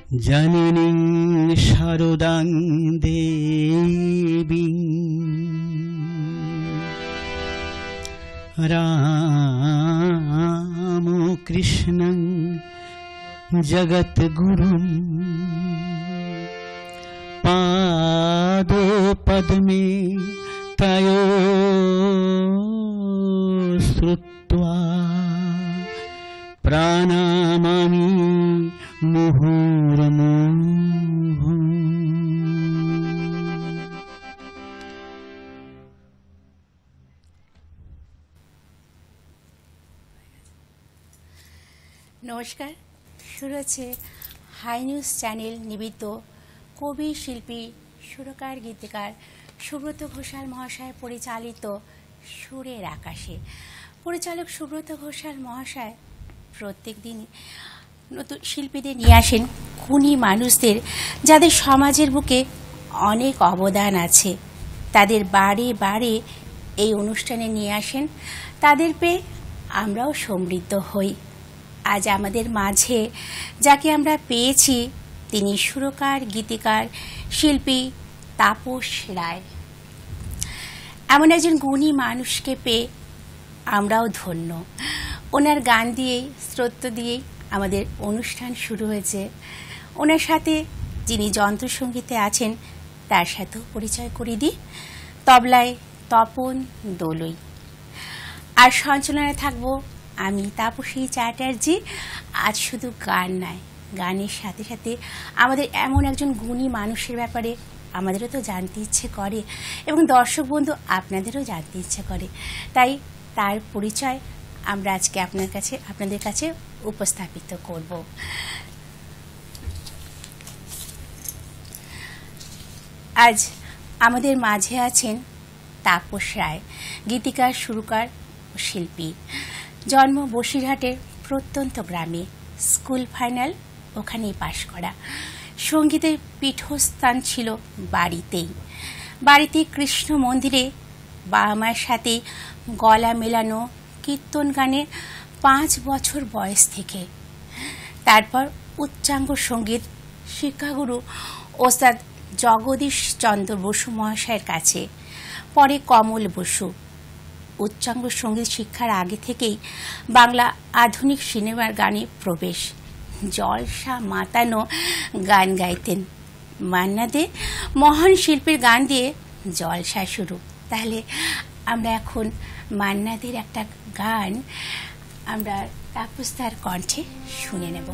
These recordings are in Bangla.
जननीं शारदां देवीं रामकृष्णं जगद्गुरुं पादोपद्मे तयोः श्रुत्वा প্রাণামামি মুহুর্মুহু। নমস্কার, শুরু হচ্ছে হাই নিউজ চ্যানেল নিবেদিত কবি শিল্পী সুরকার গীতিকার সুব্রত ঘোষাল মহাশয় পরিচালিত সুরের আকাশে। পরিচালক সুব্রত ঘোষাল মহাশয় প্রত্যেক দিন নতুন শিল্পীদের নিয়ে আসেন, গুণী মানুষদের যাদের সমাজের বুকে অনেক অবদান আছে, তাদের বারে বারে এই অনুষ্ঠানে নিয়ে আসেন। তাদের পেয়ে আমরাও সমৃদ্ধ হই। আজ আমাদের মাঝে যাকে আমরা পেয়েছি তিনি সুরকার গীতিকার শিল্পী তাপস রায়। এমন একজন গুণী মানুষকে পেয়ে আমরাও ধন্য। ওনার গান দিয়েই শ্রদ্ধ দিয়েই আমাদের অনুষ্ঠান শুরু হয়েছে। ওনার সাথে যিনি যন্ত্রসঙ্গীতে আছেন তার সাথেও পরিচয় করিয়ে দিই। তবলায় তপন দোলই, আর সঞ্চালনায় থাকবো আমি তাপসী চ্যাটার্জি। আজ শুধু গান নয়, গানের সাথে সাথে আমাদের এমন একজন গুণী মানুষের ব্যাপারে আমাদেরও তো জানতে ইচ্ছে করে এবং দর্শক বন্ধু আপনাদেরও জানতে ইচ্ছে করে। তাই তার পরিচয় আমরা আজকে আপনাদের কাছে উপস্থাপিত করব। আজ আমাদের মাঝে আছেন তাপস রায়, গীতিকার সুরকার ও শিল্পী। জন্ম বসিরহাটের প্রত্যন্ত গ্রামে, স্কুল ফাইনাল ওখানেই পাশ করা। সঙ্গীতের পীঠস্থান ছিল বাড়িতে কৃষ্ণ মন্দিরে বাবা মায়ের সাথে গলা মেলানো কীর্তন গানে 5 বছর বয়স থেকে। তারপর উচ্চাঙ্গ সঙ্গীত শিক্ষাগুরু ওস্তাদ জগদীশ চন্দ্র বসু মহাশয়ের কাছে, পরে কমল বসু। উচ্চাঙ্গ সঙ্গীত শিক্ষার আগে থেকেই বাংলা আধুনিক সিনেমার গানে প্রবেশ। জলসা মাতানো গান গাইতেন। মান্না দে মহান শিল্পীর গান দিয়ে জলসা শুরু। তাহলে আমরা এখন মান্না দের একটা গান আমরা তাপস দার কণ্ঠে শুনে নেব।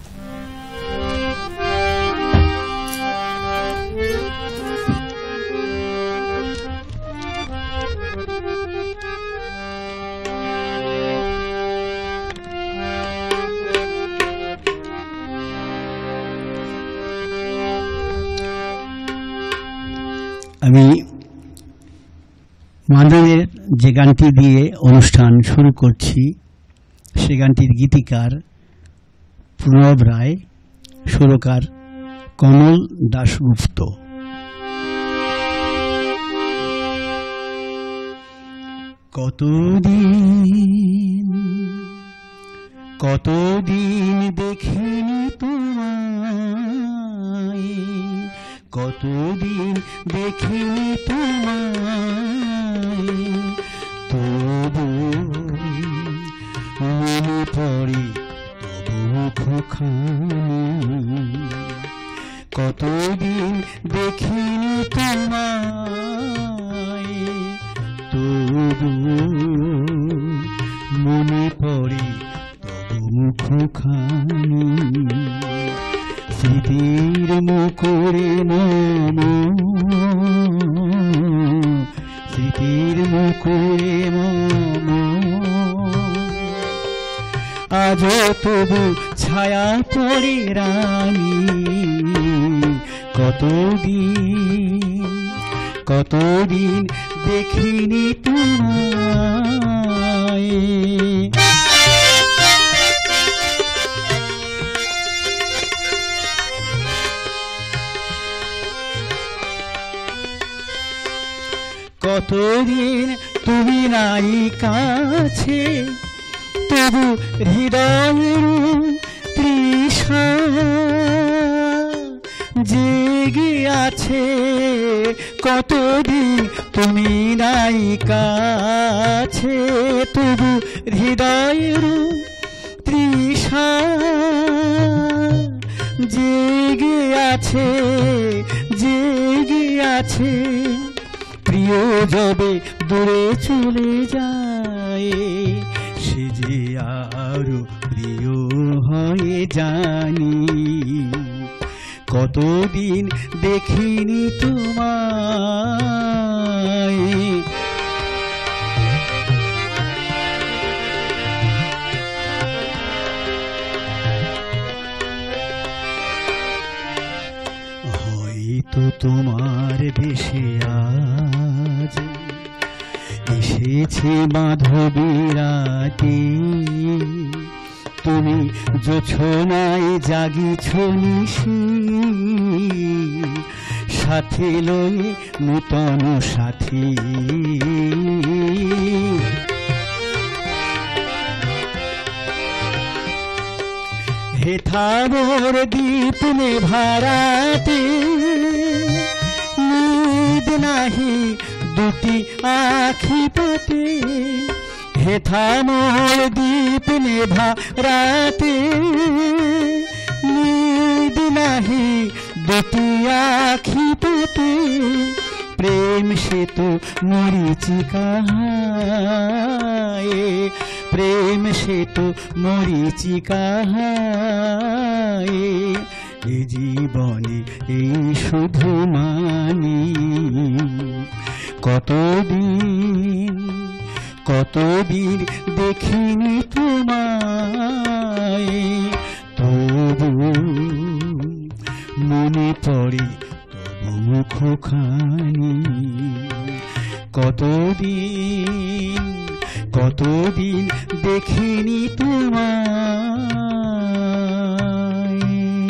আমি মান্নাদের যে গানটি দিয়ে অনুষ্ঠান শুরু করছি সে গানটির গীতিকার প্রণব রায়, সুরকার কমল দাশগুপ্ত। কতদিন দেখিনি তোমায়, কতদিন দেখিনি তোমায়, তবু মনে পড়ে তবু মুখখানি। কতদিন দেখিনি তোমায়, তবু মনে পড়ে তবু মুখখানি। স্মৃতির মুখরে মম, স্মৃতির মুখরে মম, আজ তবু ছায়া পড়ে রানী। কতদিন দেখিনি তোমায়। কতদিন তুমি নাই কাছে, তবু হৃদয়ের তৃষা জেগে আছে কতদিন তুমি নাই কাছে, তবু হৃদয়ের তৃষা জেগে আছে, জেগে আছে। প্রিয় যবে দূরে চলে যায়, সে যে আরো প্রিয় হয়ে জানি। কতদিন দেখিনি তোমায়, হয়তো তোমার দেশে আজ এসেছে মাধবী রাতে, তুমি জোছনায় জাগিছ নিশি, সাথে লয়ে নূতন সাথী। হেথা মোর দীপ নেভারাতে, নিদ নাহি দুটি আখি পাতে। হেথা মোর দীপ নেভারাতে, নিদ নাহি দুটি আখি পাতে। প্রেম সে তো মরিচিকা, প্রেম সে তো মরিচিকা। এ জীবনে এই শুধু মানি, কতদিন কতদিন দেখিনি তোমায়, তবু মনে পড়ে তবু মুখখানি। কতদিন কতদিন দেখিনি তোমায়।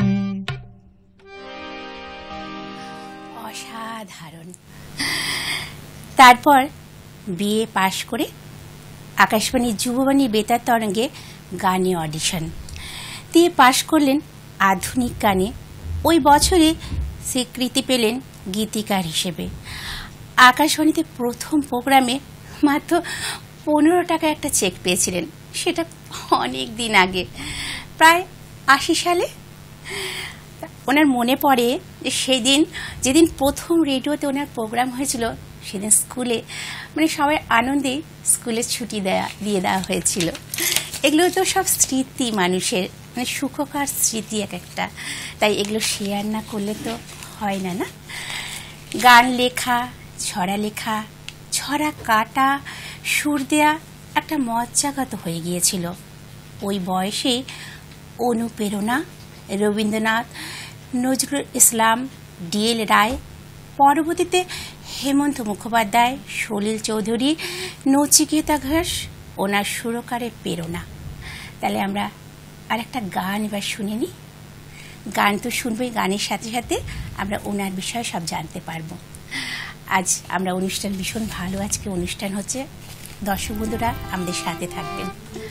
অসাধারণ। তারপর বিএ পাশ করে আকাশবাণী যুববাণী বেতার তরঙ্গে গানে অডিশন দিয়ে পাশ করলেন আধুনিক গানে। ওই বছরে স্বীকৃতি পেলেন গীতিকার হিসেবে। আকাশবাণীতে প্রথম প্রোগ্রামে মাত্র 15 টাকা একটা চেক পেয়েছিলেন, সেটা অনেক দিন আগে, প্রায় 80 সালে। ওনার মনে পড়ে যে সেই দিন যেদিন প্রথম রেডিওতে ওনার প্রোগ্রাম হয়েছিল, সেদিন স্কুলে মানে সবাই আনন্দে স্কুলে ছুটি দিয়ে দেওয়া হয়েছিল। এগুলো তো সব স্মৃতি মানুষের, মানে সুখকর স্মৃতি এক একটা, তাই এগুলো শেয়ার না করলে তো হয় না। না, গান লেখা, ছড়া লেখা, ছড়া কাটা, সুর দেয়া একটা মজ্জাগত হয়ে গিয়েছিল। ওই বয়সে অনুপ্রেরণা, রবীন্দ্রনাথ, নজরুল ইসলাম, ডিএল রায়, পরবর্তীতে হেমন্ত মুখোপাধ্যায়, সলিল চৌধুরী, নচিকেতা ঘোষ ওনার সুরকারের প্রেরণা। তাহলে আমরা আর একটা গান এবার শুনে নিই। গান তো শুনবই, গানের সাথে সাথে আমরা ওনার বিষয়ে সব জানতে পারবো। আজ আমরা অনুষ্ঠান ভীষণ ভালো, আজকে অনুষ্ঠান হচ্ছে, দর্শক বন্ধুরা আমাদের সাথে থাকবেন।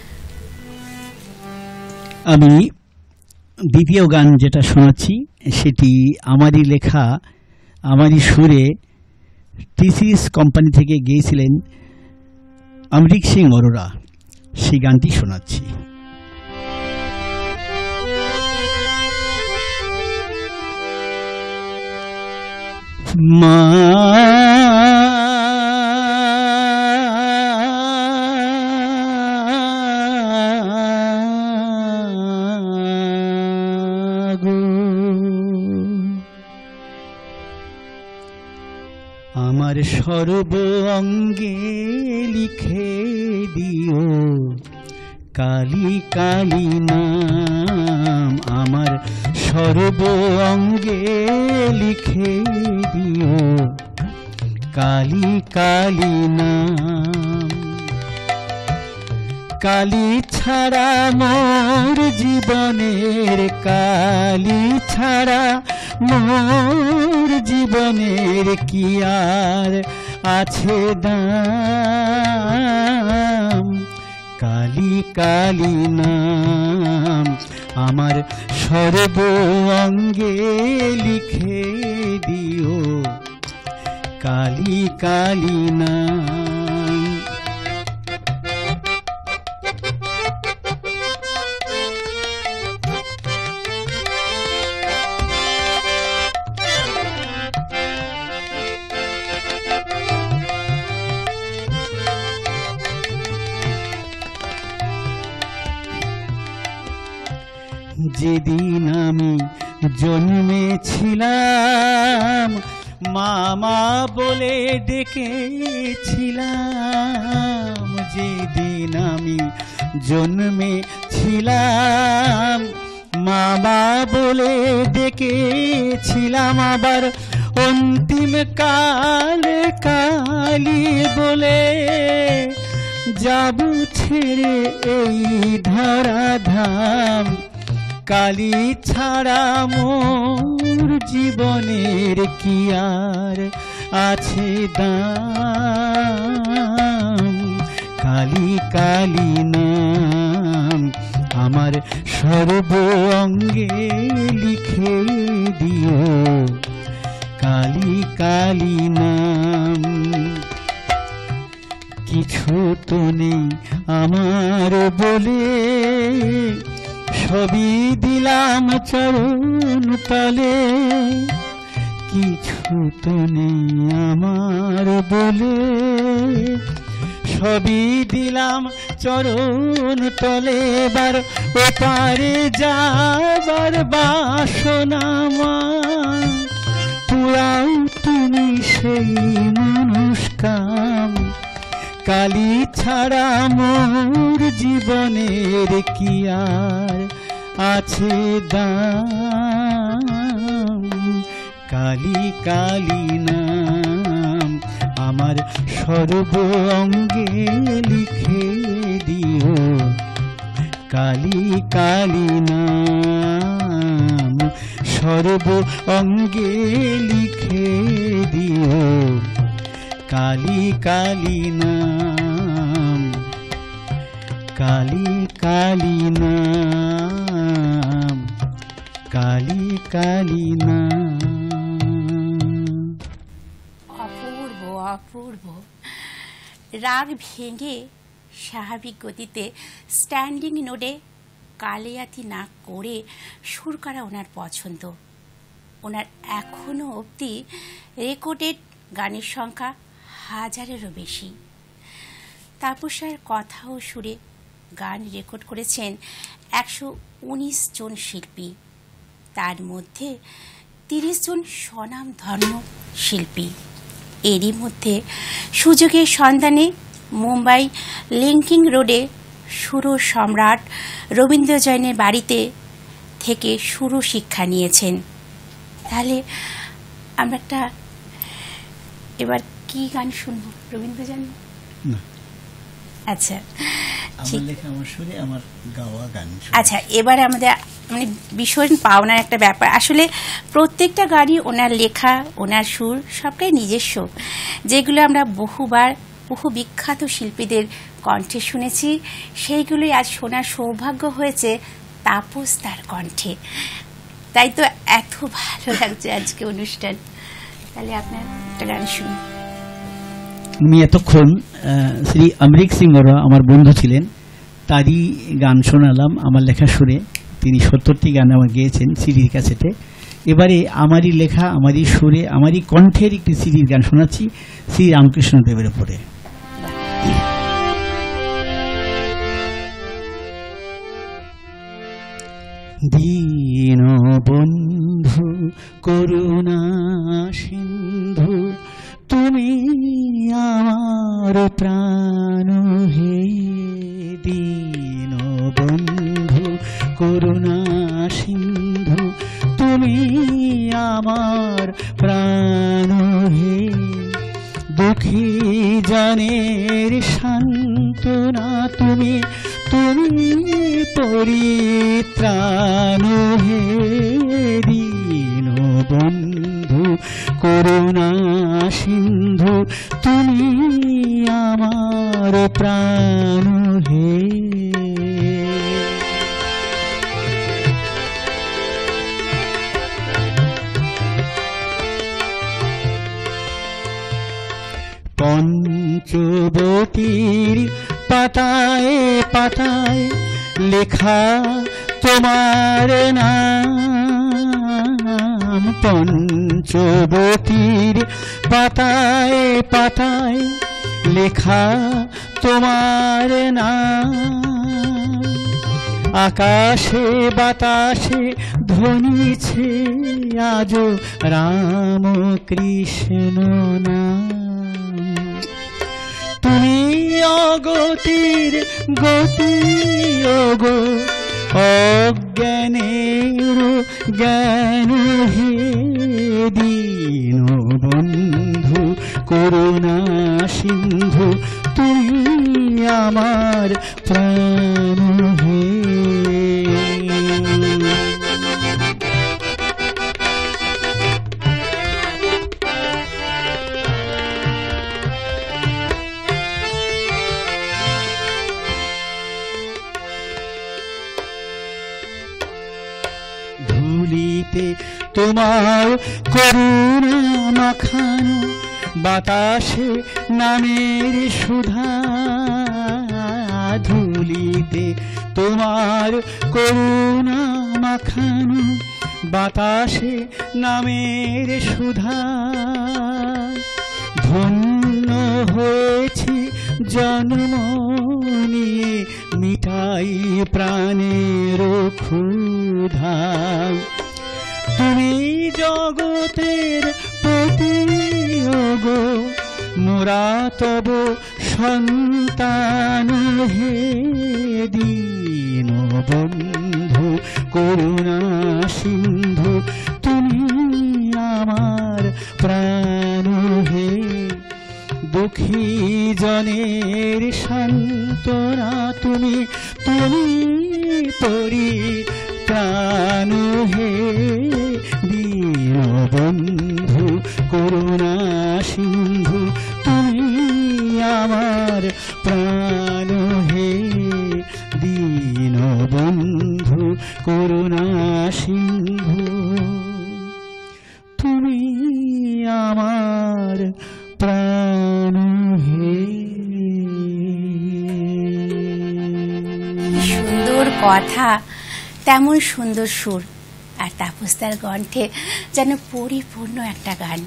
আমি দ্বিতীয় গান যেটা শোনাচ্ছি সেটি আমারই লেখা, আমারই সুরে টিসিএস কোম্পানি থেকে গেয়েছিলেন অমরিক সিং অরোরা। সেই গানটি শোনাচ্ছি। মা আমার সর্ব অঙ্গে লিখে দিও কালী কালী নাম, আমার সর্ব অঙ্গে লিখে দিও কালী কালী নাম। কালী ছাড়া মোর জীবনের, কালী ছাড়া মোর জীবনের কি আর আছে দাম। কালী কালী নাম আমার সর্ব অঙ্গে লিখে দিও কালী কালী নাম। যেদিন আমি জন্মেছিলাম মামা বলে ডেকেছিলাম, যেদিন আমি জন্মেছিলাম মামা বলে ডেকেছিলাম, আবার অন্তিম কালে কালী বলে যাব ছেড়ে এই ধরাধাম। কালী ছাড়া মোর জীবনের কি আর আছে দাম। কালী কালী নাম আমার সর্ব অঙ্গে লিখে দিও কালী কালী নাম। কিছু তো নেই আমার বলে সবই দিলাম চরণ তলে, কিছু তো নেই আমার বলে সবই দিলাম চরণ তলে। এবার ওপারে যাবার বাসনা পুরাও তুমি সেই মনস্কাম। কালী ছাড়া মোর জীবনের কি আর আছে দাম। কালী কালী নাম আমার সর্ব অঙ্গে লিখে দিও কালী কালী নাম। সর্ব অঙ্গে লিখে দিও কালী কালী নাম। কালী কালী নাম, কালী কালী নাম। অপূর্ব অপূর্ব। রাগ ভেঙে স্বাভাবিক গতিতে স্ট্যান্ডিং নোডে কালিয়াতি না করে সুর করা ওনার পছন্দ। ওনার এখনও অবধি রেকর্ডেড গানের সংখ্যা 1000-এরও বেশি। তাপসার কথা ও সুরে গান রেকর্ড করেছেন 119 জন শিল্পী, তার মধ্যে 30 জন স্বনামধন্য শিল্পী। এরই মধ্যে সুযোগের সন্ধানে মুম্বাই লিংকিং রোডে সুর সম্রাট রবীন্দ্র জৈনের বাড়িতে থেকে সুর শিক্ষা নিয়েছেন। তাহলে আমরা একটা এবার কি গান শুনবো? রবীন্দ্র জৈন? আচ্ছা, আচ্ছা, এবার আমাদের মানে ভীষণ পাওনার একটা ব্যাপার। আসলে প্রত্যেকটা গানই ওনার লেখা, ওনার সুর সবটাই নিজস্ব, যেগুলো আমরা বহুবার বহু বিখ্যাত শিল্পীদের কণ্ঠে শুনেছি, সেইগুলোই আজ শোনার সৌভাগ্য হয়েছে তাপস তার কণ্ঠে। তাই তো এত ভালো লাগছে আজকে অনুষ্ঠান। তাহলে আপনার একটা গান শুনি। আমি এতক্ষণ শ্রী অমরিক সিং ওরা আমার বন্ধু ছিলেন, তারই গান শোনালাম আমার লেখা সুরে। তিনি 70টি গান আমার গেয়েছেন সিডির ক্যাসেটে। এবারে আমারই লেখা, আমারই সুরে, আমারই কণ্ঠের একটি সিডির গান শোনাচ্ছি শ্রী রামকৃষ্ণ দেবের উপরে। দীনবন্ধু করুণা সিন্ধু তুমি আমার প্রাণ হে। দীনবন্ধু করুণা সিন্ধু তুমি আমার প্রাণ হে। দুঃখী জনের সান্ত্বনা তুমি, তুমি পরিত্রাণ হে। দীনবন্ধু করুণা সিন্ধু তুমি আমার প্রাণ হে। পঞ্চবতীর পাতায় পাতায় লেখা তোমার নাম, পঞ্চবতীর পাতায় পাতায় লেখা তোমার নাম। আকাশে বাতাসে ধ্বনিছে আজ রাম কৃষ্ণ নাম। তুমি অগতির গতি ওগো, অজ্ঞানের জ্ঞান হে দীনবন্ধু করুণা সিন্ধু, তুমি আমার প্রাণ হে। ধুলিতে তোমার করুণা মাখানো, বাতাসে নামের সুধা। ধুলিতে তোমার করুণা মাখানো, বাতাসে নামের সুধা। ধন্য হয়েছি জন্ম নিয়ে, মিটাই প্রাণের ক্ষুধা। তুমি জগতের পতি ওগো, মোরা তব সন্তান হে দীনবন্ধু করুণা সিন্ধু, তুমি আমার প্রাণ হে। দুঃখী জনের সান্ত্বনা তুমি, তুমি পরিত্রাণ হে দীনবন্ধু করুণা সিন্ধু, তুমি আমার প্রাণ হে দীনবন্ধু করুণা সিন্ধু, তুমি আমার প্রাণ হে। সুন্দর কথা, তেমন সুন্দর সুর, আর তাপসদার কণ্ঠে যেন পরিপূর্ণ একটা গান।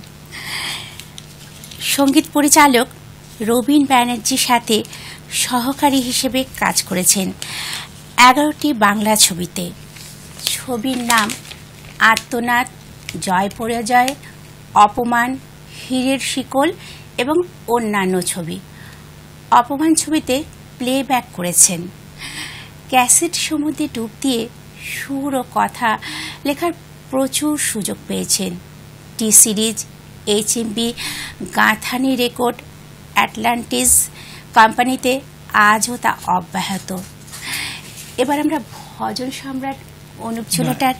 সঙ্গীত পরিচালক রবীন ব্যানার্জির সাথে সহকারী হিসেবে কাজ করেছেন 11টি বাংলা ছবিতে। ছবির নাম আর্তনাদ, জয় পরাজয়, অপমান, হীরের শিকল এবং অন্যান্য ছবি। অপমান ছবিতে প্লেব্যাক করেছেন। ক্যাসেট সমুদ্রে ডুব দিয়ে সুর ও কথা লেখার প্রচুর সুযোগ পেয়েছেন। টি সিরিজ, HMV, গাঁথানি রেকর্ড, অ্যাটলান্টিস কোম্পানিতে আজও তা অব্যাহত। এবার আমরা ভজন সম্রাট অনুপ ঝুলাটার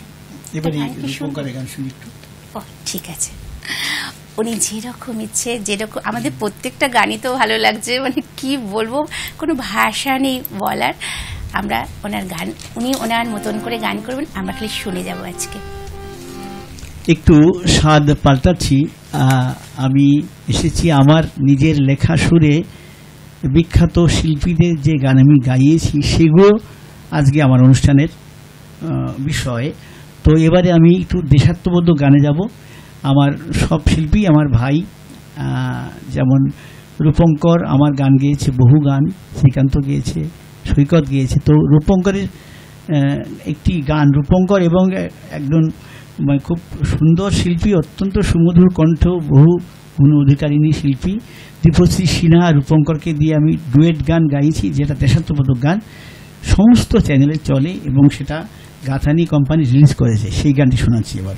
ঠিক আছে। উনি যেরকম ইচ্ছে, যেরকম আমাদের প্রত্যেকটা গানই তো ভালো লাগছে, মানে কি বলবো, কোনো ভাষা নেই বলার। আমরা ওনার গান, উনি ওনার মতন করে গান করবেন, আমরা খালি শুনে যাব। আজকে একটু স্বাদ পাল্টাচ্ছি। আমি এসেছি আমার নিজের লেখা সুরে বিখ্যাত শিল্পীদের যে গান আমি গাইয়েছি সেগুলো আজকে আমার অনুষ্ঠানের বিষয়। তো এবারে আমি একটু দেশাত্মবোধক গানে যাব। আমার সব শিল্পী আমার ভাই, যেমন রূপঙ্কর আমার গান গেয়েছে, বহু গান শ্রীকান্ত গেয়েছে, সৈকত গিয়েছে। তো রূপঙ্করের একটি গান, রূপঙ্কর এবং একজন খুব সুন্দর শিল্পী, অত্যন্ত সুমধুর কণ্ঠ, বহু গুণ অধিকারিণী শিল্পী দীপশ্রী সিনহা রূপঙ্করকে দিয়ে আমি ডুয়েট গান গাইছি, যেটা দেশাত্মবোধক গান, সমস্ত চ্যানেলে চলে এবং সেটা গাঁথানি কোম্পানি রিলিজ করেছে। সেই গানটি শোনাচ্ছি এবার।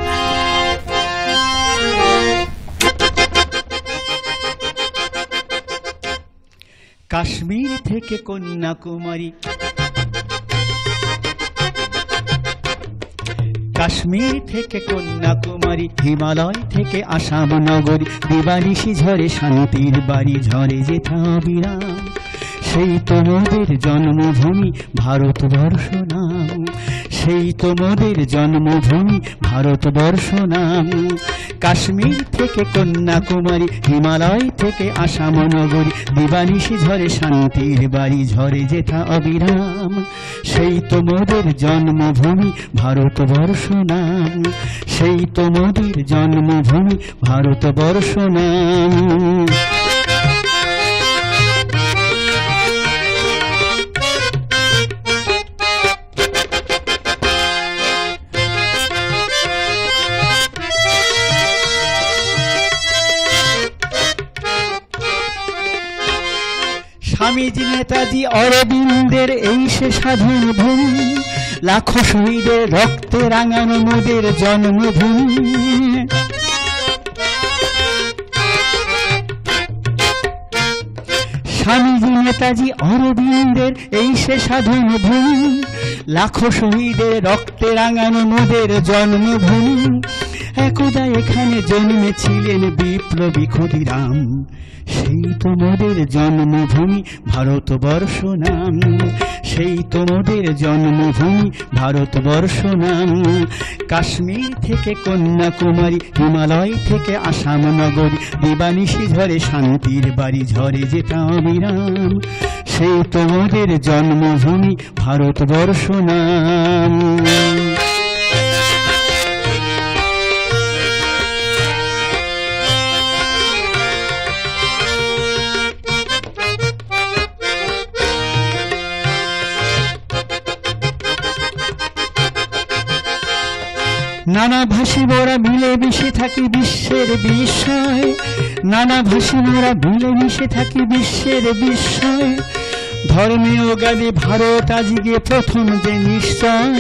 কাশ্মীর থেকে কন্যাকুমারী, কাশ্মীর থেকে কন্যাকুমারী, হিমালয় থেকে আসাম নগরী, দিবানিশি ঝরে শান্তির বাড়ি, ঝরে যেথা বিরাম, সেই তোমাদের জন্মভূমি ভারতবর্ষ নাম। সেই তো মোদের জন্মভূমি ভারতবর্ষ নাম। কাশ্মীর থেকে কন্যাকুমারী, হিমালয় থেকে আসাম নগরী, দিবানিশি ঝরে শান্তির বাড়ি, ঝরে যেথা অবিরাম। সেই তো মোদের জন্মভূমি ভারতবর্ষ নাম, সেই তো মোদের জন্মভূমি ভারতবর্ষ নাম। স্বামীজি নেতাজি অরবিন্দের এই সে স্বাধীন ভূমি, লাখো শহীদের রক্তে রাঙানো মোদের জন্মভূমি। স্বামীজি নেতাজি অরবিন্দের এই সে স্বাধীন ভূমি, লাখো শহীদের রক্তে রাঙানো মোদের জন্মভূমি। একদা এখানে জন্মেছিলেন বিপ্লবী ক্ষুদিরাম, সেই তো মোদের জন্মভূমি ভারতবর্ষ নাম, সেই তো মোদের জন্মভূমি ভারতবর্ষ নাম। কাশ্মীর থেকে কন্যাকুমারী, হিমালয় থেকে আসাম নগরী, দিবানিশি ঝরে শান্তির বাড়ি, ঝরে যেটা অবিরাম। সেই তো মোদের জন্মভূমি ভারতবর্ষ নাম। নানা ভাষী মোরা মিলে মিশে থাকি বিশ্বের বিস্ময়, নানা ভাষী মোরা মিলে মিশে থাকি বিশ্বের বিস্ময়। ধর্মীয় জ্ঞানে ভারত আজকে প্রথম যে নিশ্চয়,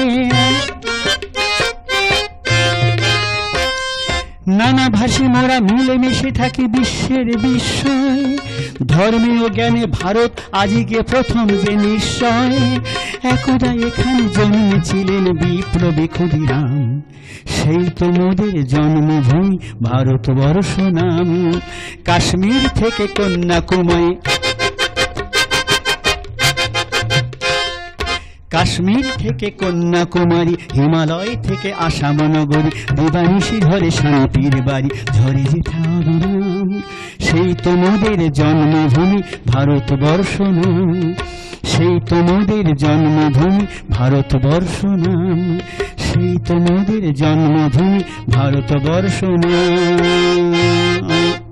নানা ভাষী মোরা মিলে মিশে থাকি বিশ্বের বিস্ময়। ধর্মীয় জ্ঞানে ভারত আজকে প্রথম যে নিশ্চয়। একদা এখানে জন্মেছিলেন বিপ্লবী ক্ষুদিরাম, সেই তো মোদের জন্মভূমি ভারতবর্ষ নাম। কাশ্মীর থেকে কন্যাকুমারী, কাশ্মীর থেকে কন্যাকুমারী, হিমালয় থেকে আসাম নগরী, দিবানিশি ঝরে শান্তির বাড়ি, ঝরে যেথা অবিরাম। সেই তো মোদের জন্মভূমি ভারতবর্ষ নাম, সেই তো মোদের জন্মভূমি ভারতবর্ষ নাম, সেই তো মোদের জন্মভূমি ভারতবর্ষ নাম।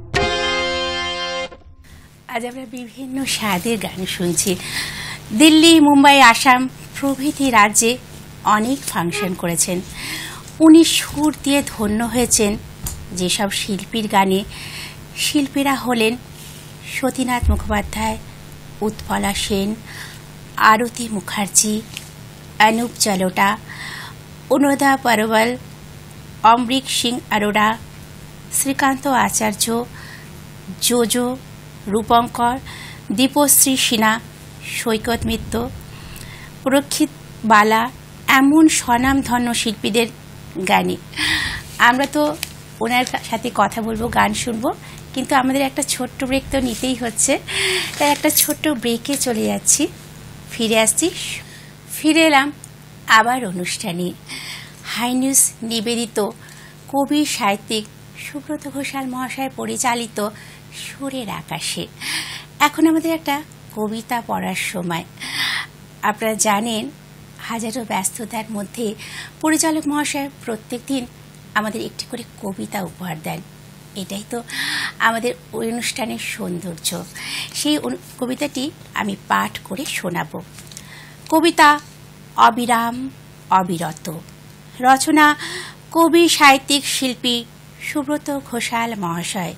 আজ আমরা বিভিন্ন স্বাদের গান শুনছি। দিল্লি, মুম্বাই, আসাম প্রভৃতি রাজ্যে অনেক ফাংশন করেছেন উনি। সুর দিয়ে ধন্য হয়েছেন যেসব শিল্পীর গানে, শিল্পীরা হলেন সতীনাথ মুখোপাধ্যায়, উৎপলা সেন, আরতি মুখার্জি, অনুপ জালোটা, অনুরাধা পরওয়াল, অমৃক সিং অরোরা, শ্রীকান্ত আচার্য, জোজো, রূপঙ্কর, দীপশ্রী সিনহা, সৈকত মিত্র, প্রক্ষিত বালা, এমন স্বনামধন্য শিল্পীদের গানে আমরা তো ওনার সাথে কথা বলবো, গান শুনবো, কিন্তু আমাদের একটা ছোট্ট ব্রেক তো নিতেই হচ্ছে। তাই একটা ছোট্ট ব্রেকে চলে যাচ্ছি, ফিরে আসছি। ফিরে এলাম আবার অনুষ্ঠানে। হাই নিউজ নিবেদিত কবি সাহিত্যিক সুব্রত ঘোষাল মহাশয় পরিচালিত সুরের আকাশে। এখন আমাদের একটা কবিতা পড়ার সময়। আপনারা জানেন হাজারো ব্যস্ততার মধ্যে পরিচালক মহাশয় প্রত্যেক দিন আমাদের একটি করে কবিতা উপহার দেন। এটাই তো আমাদের অনুষ্ঠানের সৌন্দর্য। সেই কবিতাটি আমি পাঠ করে শোনাব। কবিতা অবিরাম অবিরত, রচনা কবি সাহিত্যিক শিল্পী সুব্রত ঘোষাল মহাশয়।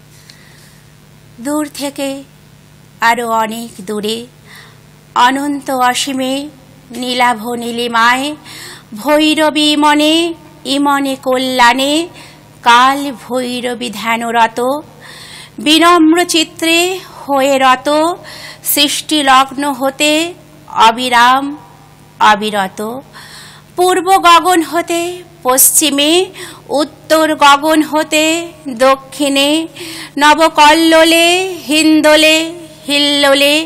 দূর থেকে আরো অনেক দূরে, অনন্ত অসীমে নীলাভ নীলিমায়, ভৈরবী মনে ইমনে কল্যাণে, কাল ভৈরবী ধ্যানরত, বিনম্র চিত্রে হয়ে রত, সৃষ্টি লগ্ন হতে অবিরাম অবিরত। পূর্ব গগন হতে পশ্চিমে, উত্তর গগন হতে দক্ষিণে, নবকল্লোলে হিন্দোলে হিল্লোলে,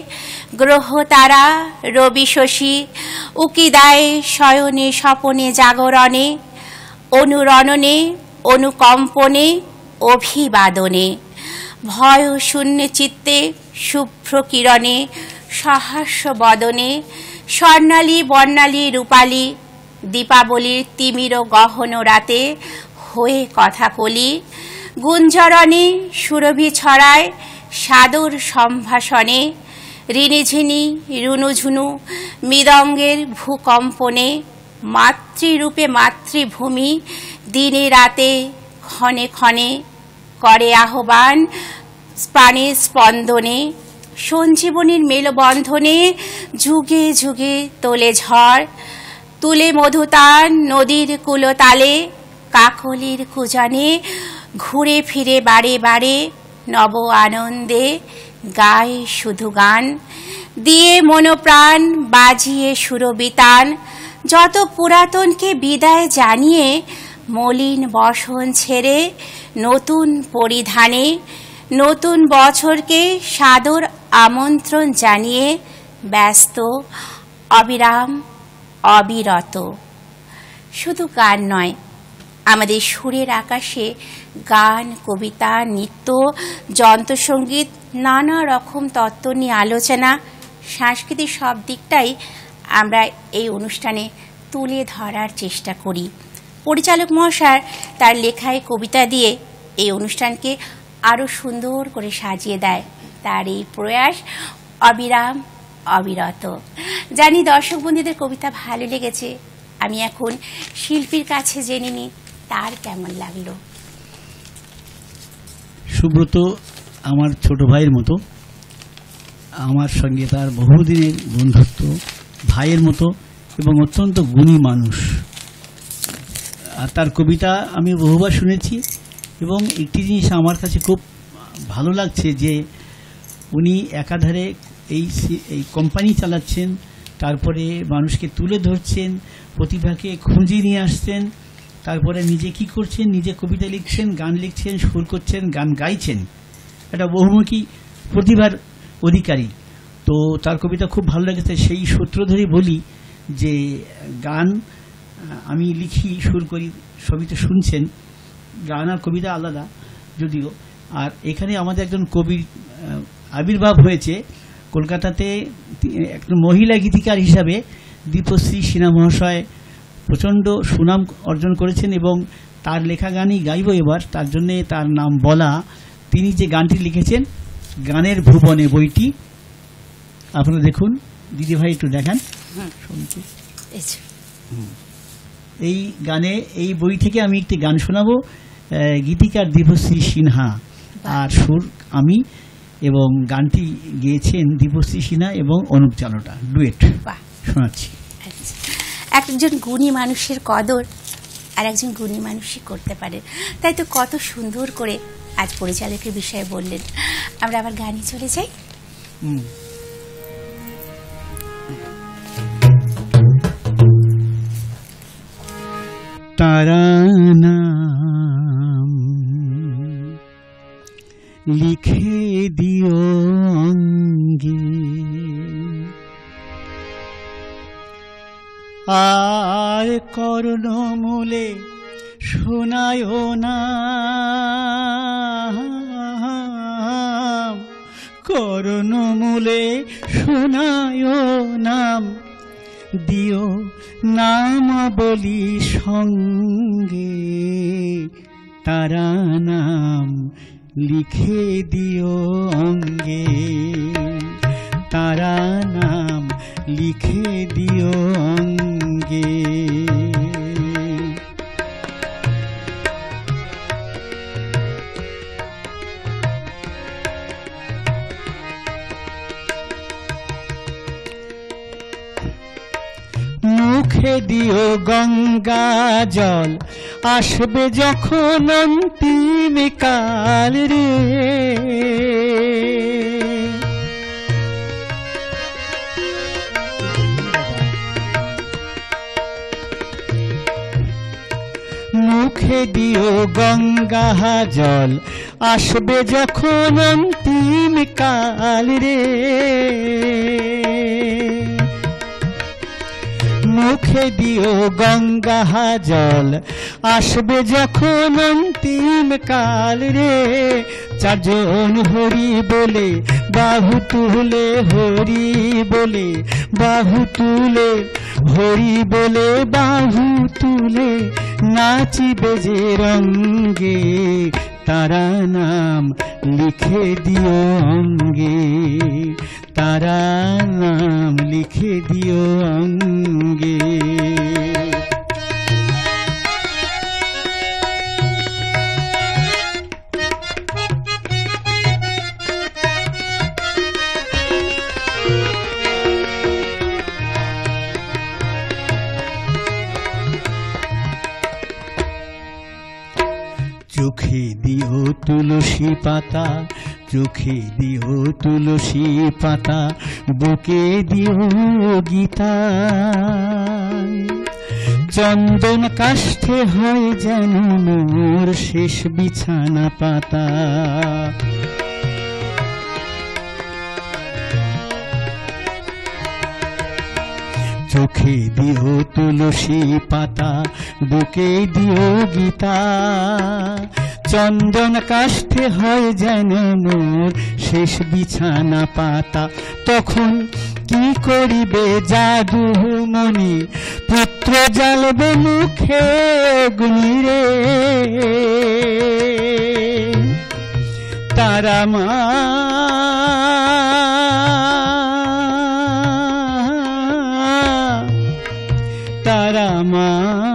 গ্রহ তারা রবি শশী উকি দেয় শয়নে স্বপনে জাগরণে, অনুরণনে অনুকম্পনে অভিবাদনে, ভয় শূন্য চিত্তে শুভ্র কিরণে সহাস্য বদনে, স্বর্ণালী বর্ণালী রূপালী দীপাবলির তিমির গহন রাতে হয়ে কথা কলি, গুঞ্জরণে সুরভি ছড়ায় সাদর সম্ভাষণে, ঋণিঝিনি রুনুঝুনু মৃদঙ্গের ভূকম্পনে, মাতৃরূপে মাতৃভূমি দিনে রাতে ক্ষণে ক্ষণে করে আহ্বান প্রাণের স্পন্দনে, সঞ্জীবনীর মেলবন্ধনে যুগে যুগে তোলে ঝড়, তুলে মধুতান নদীর কুলতালে কাকলির কুজানে, ঘুরে ফিরে বারে বারে নব আনন্দে গায় শুধু গান, দিয়ে মনোপ্রাণ বাজিয়ে সুরবিতান, যত পুরাতনকে বিদায় জানিয়ে মলিন বসন ছেড়ে নতুন পরিধানে, নতুন বছরকে সাদর আমন্ত্রণ জানিয়ে ব্যস্ত অবিরাম অবিরত। শুধু গান নয়, আমাদের সুরের আকাশে গান, কবিতা, নৃত্য, যন্ত্রসঙ্গীত, নানা রকম তত্ত্ব নিয়ে আলোচনা, সাংস্কৃতিক সব দিকটাই আমরা এই অনুষ্ঠানে তুলে ধরার চেষ্টা করি। পরিচালক মহাশয় তার লেখায় কবিতা দিয়ে এই অনুষ্ঠানকে আরও সুন্দর করে সাজিয়ে দেয়। তার এই প্রয়াস অবিরাম অবিরত। জানি দর্শক বন্ধুদের কবিতা ভালো লেগেছে। আমি এখন শিল্পীর কাছে জেনে নিই তার কেমন লাগলো। সুব্রত আমার ছোট ভাইয়ের মতো, আমার সঙ্গে তার বহুদিনের বন্ধুত্ব, ভাইয়ের মতো এবং অত্যন্ত গুণী মানুষ। আর তার কবিতা আমি বহুবার শুনেছি এবং একটি জিনিস আমার কাছে খুব ভালো লাগছে যে উনি একাধারে এই কোম্পানি চালাচ্ছেন, তারপরে মানুষকে তুলে ধরছেন, প্রতিভাকে খুঁজে নিয়ে আসছেন, তারপরে নিজে কি করছেন, নিজে কবিতা লিখছেন, গান লিখছেন, সুর করছেন, গান গাইছেন। একটা বহুমুখী প্রতিভার অধিকারী। তো তার কবিতা খুব ভালো লেগেছে। সেই সূত্র ধরে বলি যে গান আমি লিখি, সুর করি, সবই তো শুনছেন। গান আর কবিতা আলাদা যদিও। আর এখানে আমাদের একজন কবির আবির্ভাব হয়েছে কলকাতাতে। একজন মহিলা গীতিকার হিসাবে দীপশ্রী সিনহা মহাশয় প্রচণ্ড সুনাম অর্জন করেছেন এবং তার লেখা গানই গাইব এবার। তার জন্যে তার নাম বলা। তিনি যে গানটি লিখেছেন গানের ভুবনে বইটি, আপনারা দেখুন। দিদিভাই একটু দেখান। এই গানে, এই বই থেকে আমি একটি গান শোনাবো। গীতিকার দীপশ্রী সিনহা আর সুর আমি, এবং গানটি গেয়েছেন দীপশ্রী সিনহা এবং অনুপ জালোটা, ডুয়েট। শোনাচ্ছি। একজন গুণী মানুষের কদর আর একজন গুণী মানুষই করতে পারে। তাই তো কত সুন্দর করে আজ পরিচালকের বিষয়ে বললেন। আমরা আবার গানে চলে যাই। তারা নাম লিখে দিও অঙ্গে, আর কর্ণমূলে শোনায় না, কর্ণমূলে শোনায় নাম, দিও নাম বলি সঙ্গে, তারা নাম লিখে দিও অঙ্গে, তারা নাম লিখে দিও অঙ্গে। মুখে দিও গঙ্গা জল, আসবে যখন অন্তিম কাল রে, মুখে দিও গঙ্গা জল, আসবে যখন অন্তিম কাল রে। মুখে দিও গঙ্গা জল, আসবে যখন অন্তিম কাল রে। চারজন হরি বলে বাহু তুলে, হরি বলে বাহু তুলে, হরি বলে বাহু তুলে নাচিবে যে রঙ্গে, তারা নাম লিখে দিও অঙ্গে, তারা নাম লিখে দিও অঙ্গে। চোখে দিও তুলসী পাতা, চোখে দিও তুলসী পাতা, বুকে দিও গীতা। চন্দন কাষ্ঠে হয় যেন মোর শেষ বিছানা পাতা। চোখে দিও তুলসী পাতা, বুকে দিও গীতা। চন্দন কাষ্ঠে হয় যেন মোর শেষ বিছানা পাতা। তখন কি করিবে জাদু মনি, পুত্র জ্বালবে মুখে অগ্নি রে। তারা মা তারা মা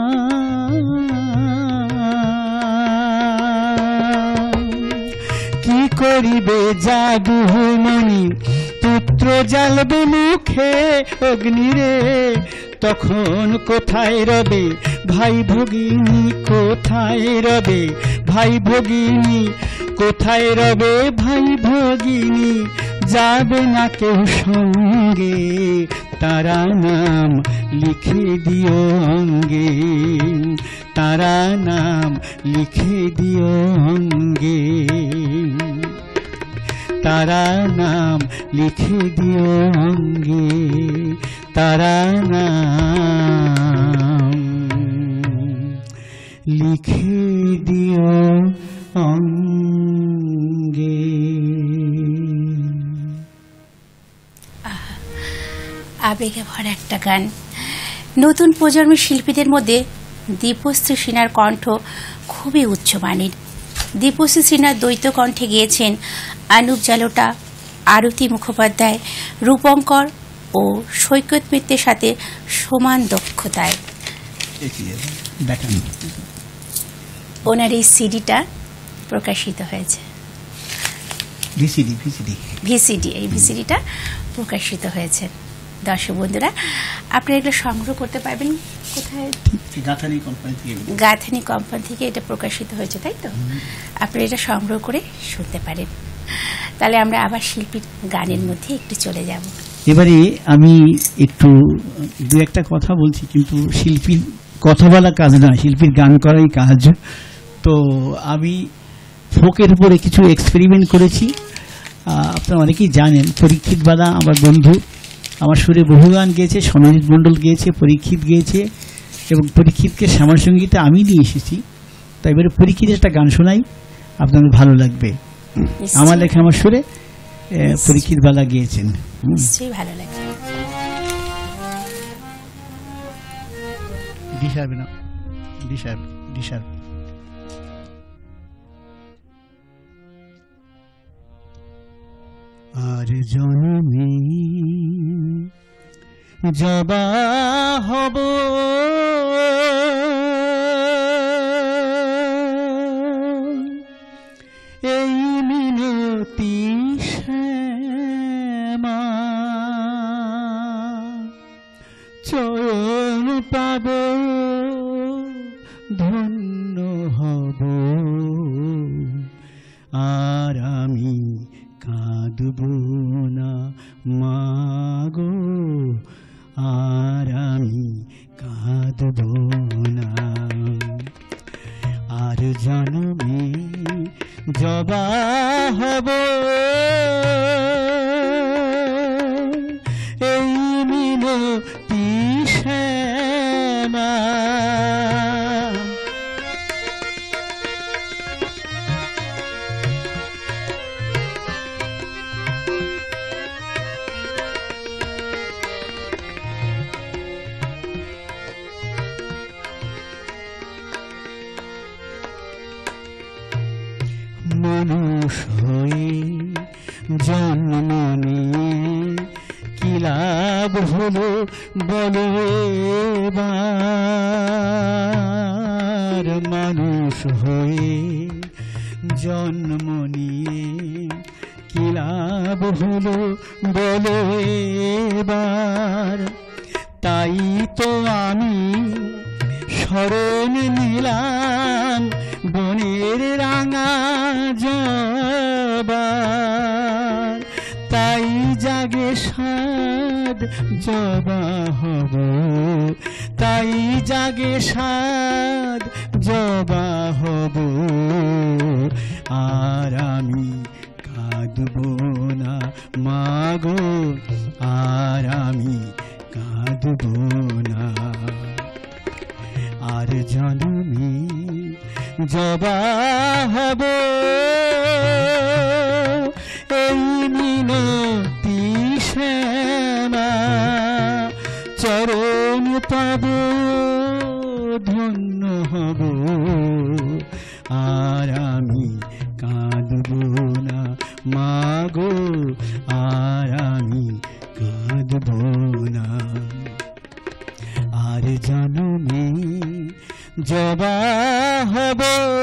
কি করিবে জাদু মনি, পুত্র জ্বালবে মুখে অগ্নি রে। তখন কোথায় রবে ভাই ভগিনী, কোথায় রবে ভাই ভগিনী, কোথায় রবে ভাই ভগিনী, যাবে না কেউ সঙ্গে, তারা নাম লিখে দিও অঙ্গে, তারা নাম লিখে দিও অঙ্গে, তারা নাম লিখে দিও অঙ্গে, তারা নাম লিখে দিও অঙ্গে। আবেগে ভরা একটা গান। নতুন প্রজন্মের শিল্পীদের মধ্যে দীপশ্রী সিনহার কণ্ঠ খুবই উচ্চমানের। দীপশ্রী সিনহার দ্বৈত কণ্ঠে গেয়েছেন অনুপ জালোটা, আরতি মুখোপাধ্যায়, রূপঙ্কর ও সৈকত মিত্রের সাথে সমান দক্ষতায়। ওনার এই সিডিটা প্রকাশিত হয়েছে, ভিসিডি, এই ভিসিডিটা প্রকাশিত হয়েছে। দর্শক বন্ধুরা, আপনারা এগুলো সংগ্রহ করতে পারবেন কোথায়? গাথানি কোম্পানি থেকে এটা প্রকাশিত হয়েছে, তাই তো? আপনারা এটা সংগ্রহ করে শুনতে পারেন। তাহলে আমরা আবার শিল্পীর গানের মধ্যে একটু চলে যাব। এবারে আমি একটু দু একটা কথা বলছি, কিন্তু শিল্পীর কথা বলা কাজ নয়, শিল্পীর গান করাই কাজ। তো আমি ফোকের উপরে কিছু এক্সপেরিমেন্ট করেছি। আপনারা অনেকেই জানেন, পরীক্ষিত বালা আমার বন্ধু, আমার সুরে বহু গান গেয়েছে, সনজিৎ মণ্ডল গেয়েছে, পরীক্ষিত গেয়েছে, এবং পরীক্ষিতকে শ্যামল সঙ্গীতে আমি নিয়ে এসেছি। তো এবারে পরীক্ষিতের একটা গান শোনাই, আপনাদের ভালো লাগবে। আমার লেখা আমার সুরে পরীক্ষিত বালা গিয়েছেন, নিশ্চয়ই ভালো লাগবে। আর জনমে জবা হব এই মিনতি শ্যামা, চরণ পাব ধন্য হব, আর আমি কাঁদব না মাগো, আর আমি কাঁদব না। আর জনমে জবা হব এই মিনতি শ্যামা। মানুষ হয়ে জন্ম নিয়ে কি লাভ হলো বলো এবার। মানুষ হয়ে জন্ম নিয়ে কি লাভ হলো বলো এবার। তাই তো আমি শরণ নিলাম বনের রাঙা জবা। তাই জাগে সাদ জবা হব, তাই জাগে সাদ জবা হব। আর আমি কাঁদব না মাগো, আর আমি কাঁদব না। আর জনমে জবা হব এই মিনতি শ্যামা। চরণ পাব ধন্য হব, আর আমি কাঁদব না মাগো, আর আমি কাঁদব না। আর জনমে জবা হব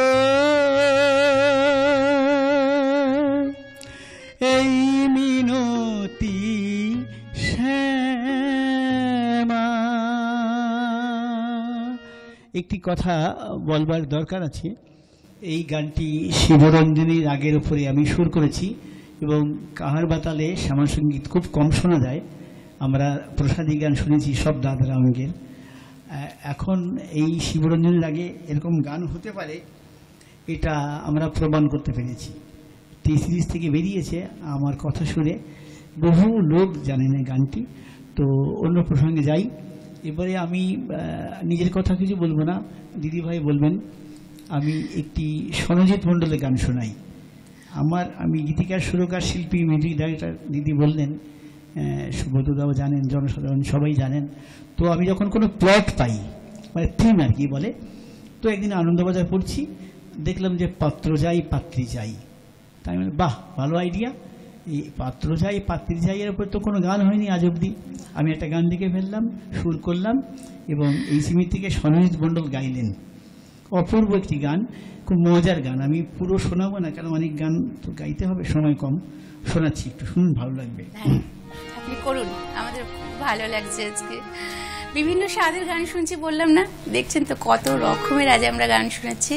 এই মিনতি শ্যামা। একটি কথা বলবার দরকার আছে। এই গানটি শিবরঞ্জনীর রাগের উপরে আমি সুর করেছি এবং কাহার বাতালে শ্যামা সঙ্গীত খুব কম শোনা যায়। আমরা প্রসাদী গান শুনেছি সব দাদরা অঙ্গের। এখন এই শিবরঞ্জনীর রাগে এরকম গান হতে পারে, এটা আমরা প্রমাণ করতে পেরেছি। টি সিরিজ থেকে বেরিয়েছে আমার কথা শুনে, বহু লোক জানে না গানটি। তো অন্য প্রসঙ্গে যাই। এবারে আমি নিজের কথা কিছু বলবো না, দিদিভাই বলবেন। আমি একটি সনজিৎ মণ্ডলের গান শোনাই। আমি গীতিকার, সুরকার, শিল্পী, মিউজিক ডাইরেক্টর। দিদি বললেন, সুব্রতদাও জানেন, জনসাধারণ সবাই জানেন। তো আমি যখন কোনো প্লট পাই, মানে থিম আর কি বলে, তো একদিন আনন্দবাজার পড়ছি, দেখলাম যে পাত্র যাই পাত্রী যাই। তাই মানে বাহ, ভালো আইডিয়া। এই পাত্র যাই পাত্রী যাই এর উপর তো কোনো গান হয়নি আজ অবধি। আমি একটা গান লিখে ফেললাম, সুর করলাম এবং এই সিমি থেকে সনজিৎ মণ্ডল গাইলেন। অপূর্ব একটি গান, খুব মজার গান। আমি পুরো শোনাবো না, কারণ অনেক গান তো গাইতে হবে, সময় কম। শোনাচ্ছি, একটু শুনুন, ভালো লাগবে। আপনি করুন, আমাদের খুব ভালো লাগছে আজকে। বিভিন্ন স্বাদের গান শুনছি বললাম না, দেখছেন তো কত রকমের আজ আমরা গান শোনাচ্ছি।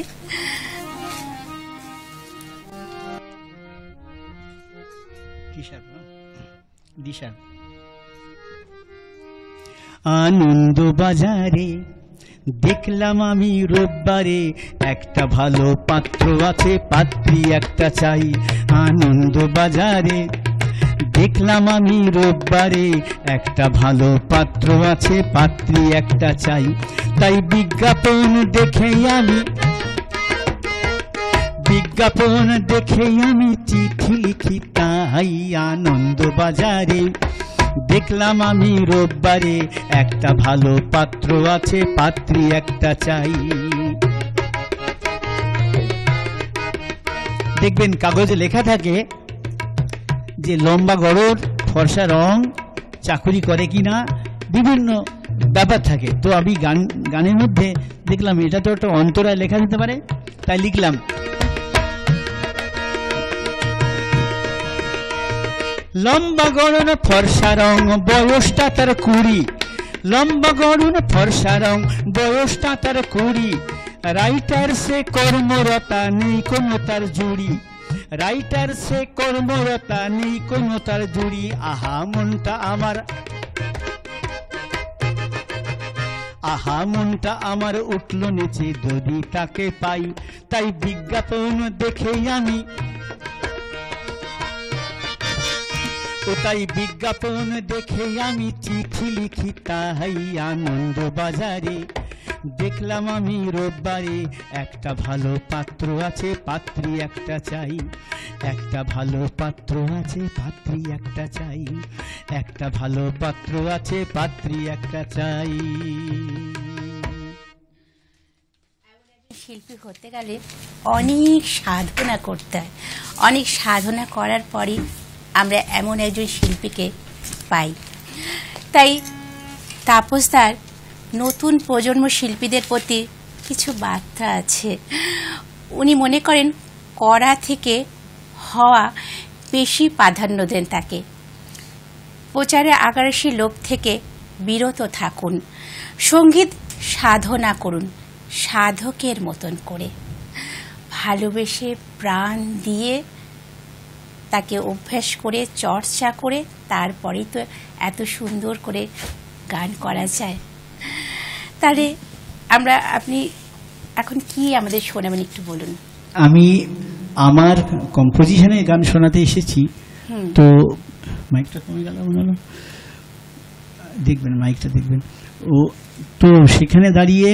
আনন্দ বাজারে দেখলাম আমি রোববারে, একটা ভালো পাত্র আছে, পাত্রী একটা চাই। আনন্দ বাজারে দেখলাম আমি রোববারে, একটা ভালো পাত্র আছে, পাত্রী একটা চাই। তাই বিজ্ঞাপন দেখেই আমি চিঠি লিখি। তাই আনন্দ বাজারে দেখলাম আমি রোববারে, একটা ভালো পাত্র আছে, পাত্রী একটা চাই। দেখবেন কাগজে লেখা থাকে যে লম্বা গড়র, ফর্সা রং, চাকুরি করে কিনা, বিভিন্ন ব্যাপার থাকে। তো আমি গানের মধ্যে দেখলাম এটা তো একটা অন্তরায় লেখা দিতে পারে, তাই লিখলাম লম্বা গড়ন ফর্সা রং, বয়সটা তার 20। লম্বা গড়ন ফর্সা রং, বয়সটা তার 20। রাইটার সে কর্মরতা, নেই কোনো তার জুড়ি। রাইটার সে কর্মরতা, নেই কোনো তার জুড়ি। আহা মনটা আমার, আহা মনটা আমার উঠল নেচে যদি তাকে পাই, তাই বিজ্ঞাপন দেখে আমি তাই বিজ্ঞাপন দেখে আমি চিঠি লিখি তাই আনন্দ বাজারে। দেখলাম আমি রোববারে একটা ভালো পাত্র আছে, পাত্রী একটা চাই, একটা ভালো পাত্র আছে, পাত্রী একটা চাই, একটা ভালো পাত্র আছে, পাত্রী একটা চাই। শিল্পী হতে গেলে অনেক সাধনা করতে হয়, অনেক সাধনা করার পরই আমরা এমন একজন শিল্পীকে পাই। তাই তাপসদার নতুন প্রজন্ম শিল্পীদের প্রতি কিছু বার্তা আছে। উনি মনে করেন করা থেকে হওয়া বেশি প্রাধান্য দেন তাকে। প্রচারে আগ্রাসী লোক থেকে বিরত থাকুন, সঙ্গীত সাধনা করুন সাধকের মতন করে, ভালোবেসে প্রাণ দিয়ে তাকে অভ্যাস করে চর্চা করে তারপরেই তো এত সুন্দর করে গান করা যায়। তাহলে আপনি এখন কি আমাদের শোনাবেন একটু বলুন। আমি আমার কম্পোজিশনে গান শোনাতে এসেছি। তো মাইকটা কমে গেল মনে হলো, দেখবেন মাইকটা দেখবেন। তো সেখানে দাঁড়িয়ে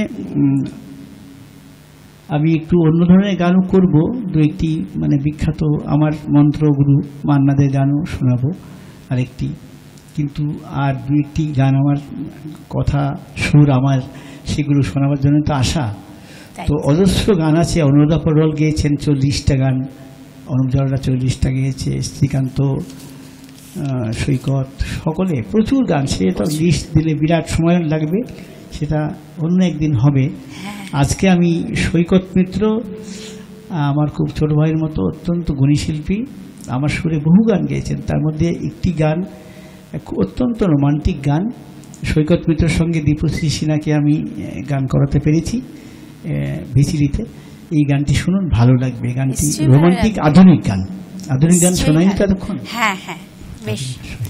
আমি একটু অন্য ধরনের গানও করব, দু একটি মানে বিখ্যাত আমার মন্ত্রগুরু মান্নাদের গানও শোনাবো আরেকটি, কিন্তু আর দু একটি গান আমার কথা সুর আমার সেগুলো শোনাবার জন্য তো আশা। তো অজস্র গান আছে, অনুরাধা পৌডওয়াল গেয়েছেন 40টা গান, অনুপ জলরা 40টা গেয়েছে, শ্রীকান্ত, সৈকত, সকলে প্রচুর গান। সে তো লিস্ট দিলে বিরাট সময় লাগবে, সেটা অন্য একদিন হবে। আজকে আমি সৈকত মিত্র, আমার খুব ছোট ভাইয়ের মতো অত্যন্ত গুণী শিল্পী, আমার সুরে বহু গান গেয়েছেন, তার মধ্যে একটি গান অত্যন্ত রোমান্টিক গান, সৈকত মিত্রের সঙ্গে দীপশ্রী সিনহাকে আমি গান করাতে পেরেছি ভিচিরিতে। এই গানটি শুনুন, ভালো লাগবে। গানটি রোমান্টিক আধুনিক গান, আধুনিক গান শোনায়নি তো এতক্ষণ। হ্যাঁ হ্যাঁ বেশ।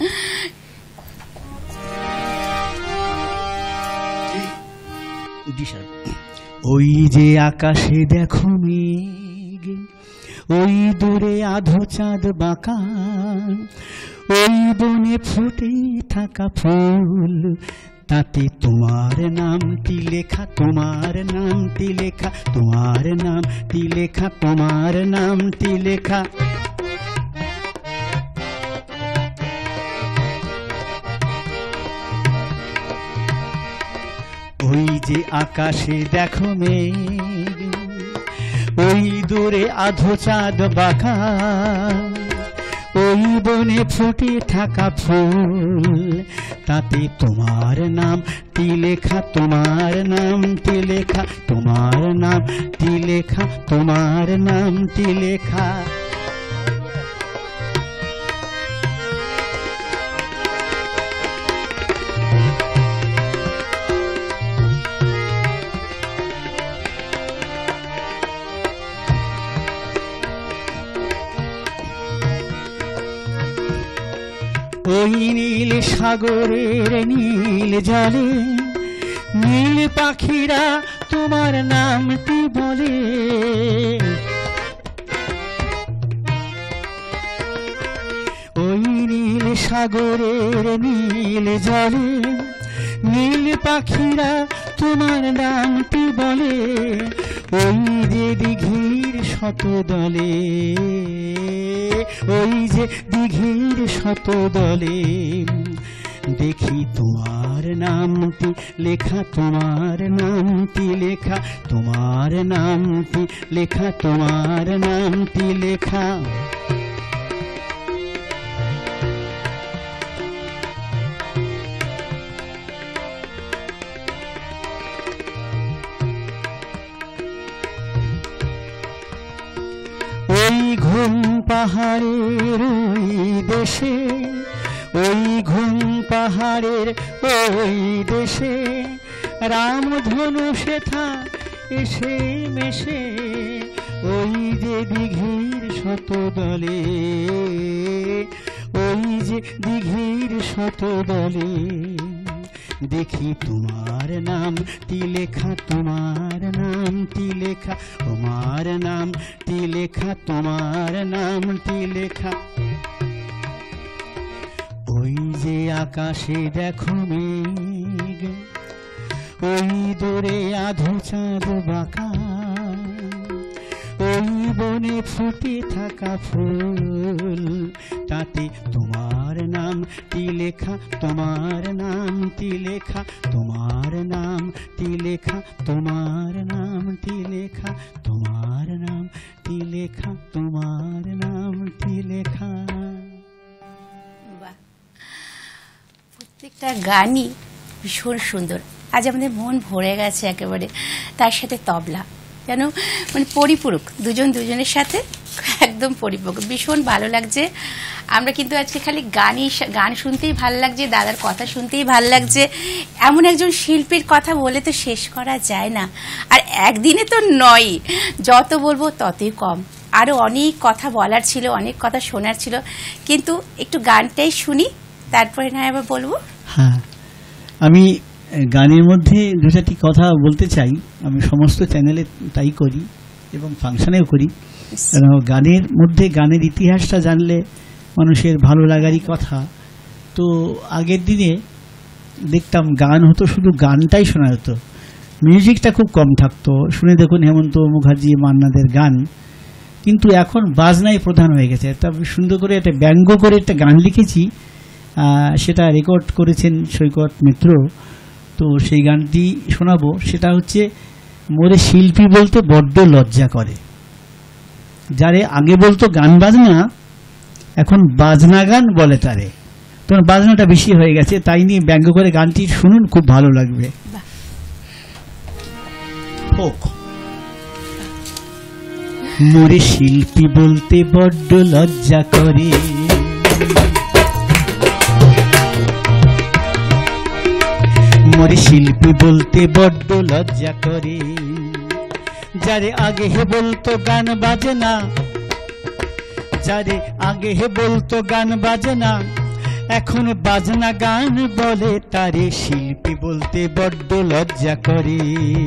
ওই যে আকাশে দেখো মেঘ, ওই দূরে আধো চাঁদ বাঁকা, ওই বনে ফুটে থাকা ফুল, তাতে তোমার নামটি লেখা, তোমার নামটি লেখা, তোমার নামটি লেখা, তোমার নামটি লেখা। ওই যে আকাশে দেখো মেঘ, ওই দূরে আধো চাঁদ বাঁকা, ওই বনে ফুটে থাকা ফুল, তাতে তোমার নামটি লেখা, তোমার নামটি লেখা, তোমার নামটি লেখা, তোমার নামটি লেখা। ওই নীল সাগরের নীল জলে নীল পাখিরা তোমার নামটি বলে, ওই নীল সাগরের নীল জলে নীল পাখিরা তোমার নামটি বলে, ওই যে দিঘির শত দলে, ওই যে দিঘির শত দলে, দেখি তোমার নামটি লেখা, তোমার নামটি লেখা, তোমার নামটি লেখা, তোমার নামটি লেখা। ওই ঘুম পাহাড়ের ওই দেশে, ওই ঘুম পাহাড়ের ওই দেশে, রামধনু শেথা এসে মেশে, ওই যে দিঘির শত দলে, ওই যে দিঘির শত দলে, দেখি তোমার নামটি লেখা, তোমার নামটি লেখা, তোমার নামটি লেখা, তোমার নামটি লেখা। ওই যে আকাশে দেখো মেঘ, ওই দূরে আধো চাঁদ বাঁকা, ওই বনে ফুটে থাকা ফুল, তাতে তোমার নামটি লেখা, তোমার নামটি লেখা, তোমার নামটি লেখা, তোমার নামটি লেখা, তোমার নামটি লেখা, তোমার নামটি লেখা। বাহ, প্রত্যেকটা গানই ভীষণ সুন্দর। আজ আমাদের মন ভরে গেছে একেবারে। তার সাথে তবলা যেন মানে পরিপূরক, দুজন দুজনের সাথে একদম পরিপূরক। ভীষণ ভালো লাগছে। আমরা কিন্তু আজকে খালি গান শুনতেই ভালো লাগছে, দাদার কথা শুনতেই ভালো লাগছে। এমন একজন শিল্পীর কথা বলে তো শেষ করা যায় না, আর একদিনে তো নয়, যত বলবো ততই কম। আরও অনেক কথা বলার ছিল, অনেক কথা শোনার ছিল, কিন্তু একটু গানটাই শুনি, তারপরে না আবার বলবো। হ্যাঁ, আমি গানের মধ্যে দু চারটি কথা বলতে চাই। আমি সমস্ত চ্যানেলে তাই করি এবং ফাংশনেও করি। কারণ গানের মধ্যে গানের ইতিহাসটা জানলে মানুষের ভালো লাগারই কথা। তো আগের দিনে দেখতাম গান হতো, শুধু গানটাই শোনা হতো, মিউজিকটা খুব কম থাকতো। শুনে দেখুন হেমন্ত মুখার্জি, মান্নাদের গান, কিন্তু এখন বাজনাই প্রধান হয়ে গেছে। তা সুন্দর করে একটা ব্যঙ্গ করে একটা গান লিখেছি, সেটা রেকর্ড করেছেন সৈকত মিত্র। তো সেই গানটি শোনাবো। সেটা হচ্ছে, মোরে শিল্পী বলতে বড্ড লজ্জা করে। যারে আগে বলতো গান বাজনা, এখন বাজনা গান বলে তারে। তোমার বাজনাটা বেশি হয়ে গেছে, তাই নিয়ে ব্যঙ্গ করে গানটি শুনুন, খুব ভালো লাগবে। মোরে শিল্পী বলতে বড্ড লজ্জা করে, মোরে শিল্পী বলতে বড্ড লজ্জা করে। যারে আগে হে বলতো গান বাজে না, যারে আগে হে বলতো গান বাজে না, এখন বাজনা গান বলে তারে শিল্পী বলতে বড্ড লজ্জা করে।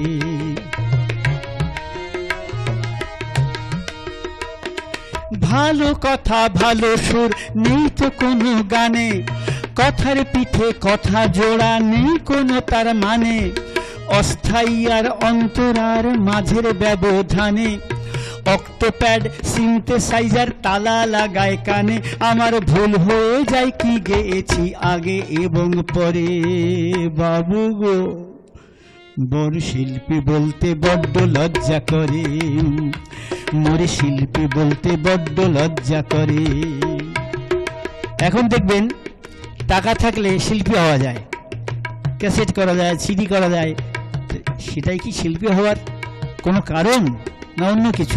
ভালো কথা ভালো সুর নেই তো কোনো গানে, কথার পিঠে কথা জোড়া নেই কোনো তার মানে, অস্থায়ী আর অন্তরার মাঝের ব্যবধানে, অক্টোপ্যাড সিনথেসাইজার তালা লাগায় কানে। আমার ভুল হয়ে যায় কি গেয়েছি আগে এবং পরে, বাবু গো বড় শিল্পী বলতে বড্ড লজ্জা করে, মোরে শিল্পী বলতে বড্ড লজ্জা করে। এখন দেখবেন টাকা থাকলে শিল্পী হওয়া যায়, ক্যাসেট করা যায়, সিডি করা যায়। সেটাই কি শিল্পী হওয়ার কোনো কারণ, না অন্য কিছু?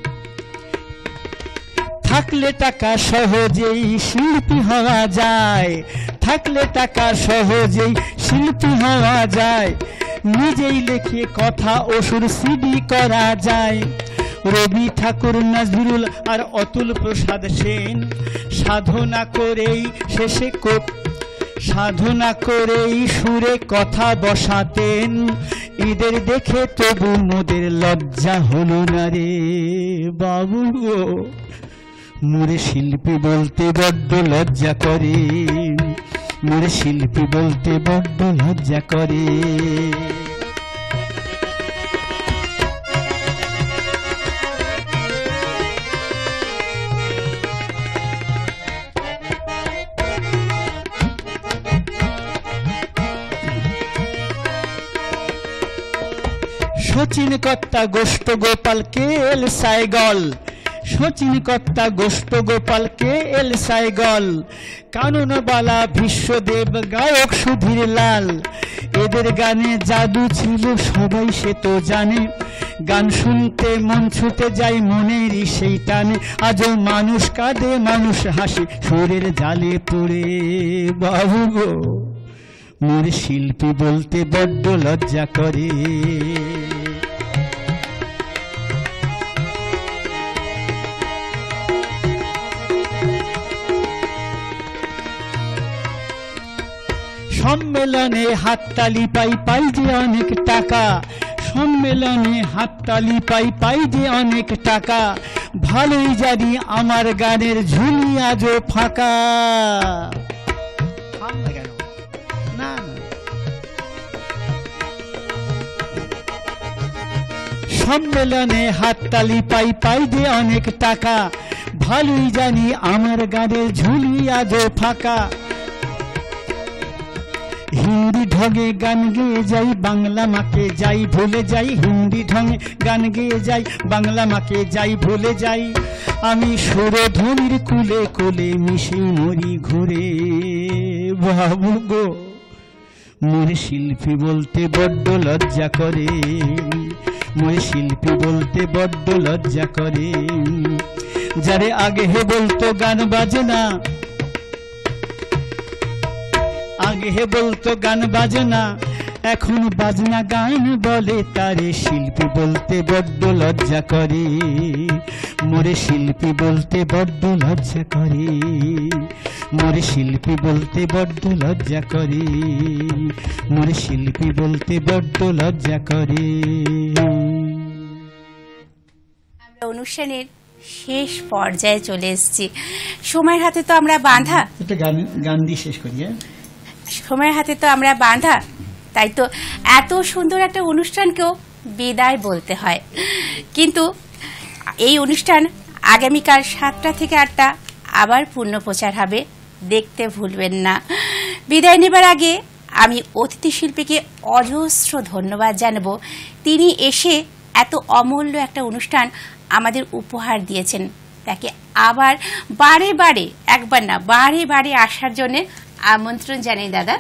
থাকলে টাকা সহজেই শিল্পী হওয়া যায়, থাকলে টাকা সহজেই শিল্পী হওয়া যায়, নিজেই লেখে কথা ও সুর সিডি করা যায়। রবি ঠাকুর, নজরুল আর অতুল প্রসাদ সেন সাধনা করেই শেষে সাধনা করেই সুরে কথা বসাতেন। এদের দেখে তবু মোদের লজ্জা হলো না রে বাবু গো, মোরে শিল্পী বলতে বড্ড লজ্জা করে, মোরে শিল্পী বলতে বড্ড লজ্জা করে। সচিন কর্তা গোষ্ঠ গোপাল কে এল সাইগল, সচিন কর্তা গোষ্ঠ গোপাল কে এল সাইগল, কাননবালা বিশ্বদেব গায়ক সুধীর লাল। এদের গানে জাদু ছিল সবাই সে তো জানে, গান শুনতে মন ছুটে যায় মনেরই সেই টানে। আজও মানুষ কাঁদে মানুষ হাসে সুরের জালে পড়ে, বাবু গো মোর শিল্পী বলতে বড্ড লজ্জা করে। সম্মেলনে হাততালি পাই পাই যে অনেক টাকা, সম্মেলনে হাততালি পাই পাই যে অনেক টাকা, ভালোই জানি আমার গানের ঝুলি আজও ফাঁকা। না সম্মেলনে হাততালি পাই পাই যে অনেক টাকা, ভালোই জানি আমার গানের ঝুলি আজও ফাঁকা। হিন্দি ঢঙে গান গেয়ে যাই, বাংলা মাকে যাই ভুলে যাই, হিন্দি ঢঙে গান গেয়ে যাই, বাংলা মাকে যাই ভুলে যাই। আমি সুরধ্বনির কুলে কুলে মিশে মরি ঘুরে। বাবু গো মোর শিল্পী বলতে বড্ড লজ্জা করে, মোর শিল্পী বলতে বড্ড লজ্জা করে। যারে আগে হে বলতো গান বাজে না, আগে হে বলতো গান বাজে না, এখন বাজনা গান বলে, তারে শিল্পী বলতে বড্ড লজ্জা করে। মোরে শিল্পী বলতে বড্ড লজ্জা করে, মোরে শিল্পী বলতে বড্ড লজ্জা করে, মোরে শিল্পী বলতে বড্ড লজ্জা করে। আমরা অনুষ্ঠানের শেষ পর্যায়ে চলে এসেছি। সময়ের হাতে তো আমরা বাঁধা, একটা গান দিয়ে শেষ করি। সময়ের হাতে তো আমরা বাঁধা, তাই তো এত সুন্দর একটা অনুষ্ঠানকেও বিদায় বলতে হয়। কিন্তু এই অনুষ্ঠান আগামীকাল 7টা থেকে 8টা আবার পুনঃপ্রচার হবে, দেখতে ভুলবেন না। বিদায় নেবার আগে আমি অতিথি শিল্পীকে অজস্র ধন্যবাদ জানাবো। তিনি এসে এত অমূল্য একটা অনুষ্ঠান আমাদের উপহার দিয়েছেন। তাকে আবার বারে বারে, একবার না বারে বারে আসার জন্য আমন্ত্রণ জানাই দাদা।